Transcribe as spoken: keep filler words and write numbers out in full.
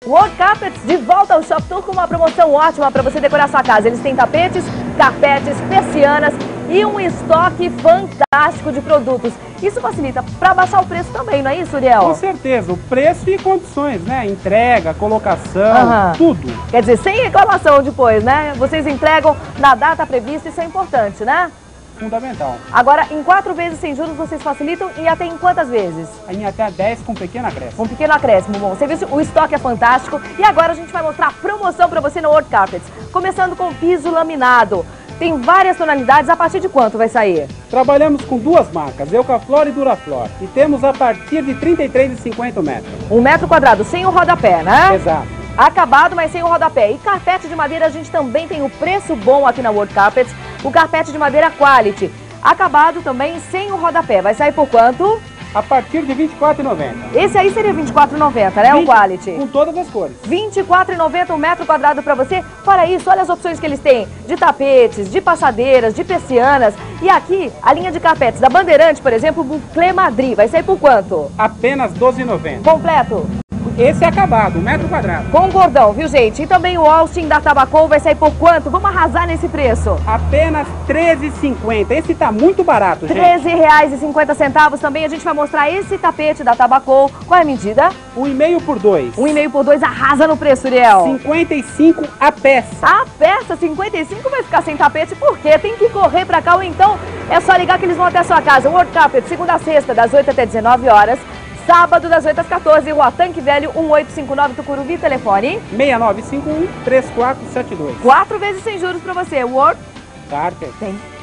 World Carpets de volta ao Shop Tour com uma promoção ótima para você decorar sua casa. Eles têm tapetes, carpetes, persianas e um estoque fantástico de produtos. Isso facilita para baixar o preço também, não é isso, Uriel? Com certeza, o preço e condições, né? Entrega, colocação, Uhum. tudo. Quer dizer, sem reclamação depois, né? Vocês entregam na data prevista, isso é importante, né? Fundamental. Agora, em quatro vezes sem juros, vocês facilitam e até em quantas vezes? Em até dez com pequeno acréscimo. Um pequeno acréscimo, bom. Você viu, o estoque é fantástico. E agora a gente vai mostrar a promoção para você no World Carpets. Começando com piso laminado. Tem várias tonalidades, a partir de quanto vai sair? Trabalhamos com duas marcas, Eucaflor e Duraflor. E temos a partir de trinta e três reais e cinquenta metros. Um metro quadrado sem o rodapé, né? Exato. Acabado, mas sem o rodapé. E carpete de madeira, a gente também tem o preço bom aqui na World Carpets. O carpete de madeira Quality. Acabado também sem o rodapé. Vai sair por quanto? A partir de vinte e quatro reais e noventa centavos. Esse aí seria vinte e quatro reais e noventa centavos, né? O Quality. Com todas as cores. vinte e quatro reais e noventa centavos um metro quadrado para você. Fora isso, olha as opções que eles têm. De tapetes, de passadeiras, de persianas. E aqui, a linha de carpetes da Bandeirante, por exemplo, o Bouclé Madrid. Vai sair por quanto? Apenas doze reais e noventa centavos. Completo. Esse é acabado, um metro quadrado. Com cordão, viu, gente? E também o Austin da Tabacol vai sair por quanto? Vamos arrasar nesse preço. Apenas treze reais e cinquenta centavos. Esse tá muito barato, gente. treze reais e cinquenta centavos. Também a gente vai mostrar esse tapete da Tabacol. Qual é a medida? Um e meio por dois. Um e meio por dois, arrasa no preço, Uriel. cinquenta e cinco a peça. A peça cinquenta e cinco vai ficar sem tapete, por quê? Tem que correr pra cá ou então é só ligar que eles vão até a sua casa. World Carpet, segunda a sexta, das oito até dezenove horas. Sábado, das oito às quatorze, Rua Tanque Velho, um oito cinco nove, Tucuruvi, telefone seis nove cinco um, três quatro sete dois. Quatro vezes sem juros pra você. World Carpet. tem.